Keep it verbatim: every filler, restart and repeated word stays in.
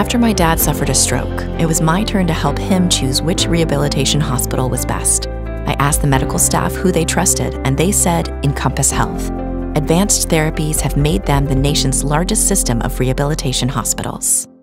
After my dad suffered a stroke, it was my turn to help him choose which rehabilitation hospital was best. I asked the medical staff who they trusted, and they said Encompass Health. Advanced therapies have made them the nation's largest system of rehabilitation hospitals.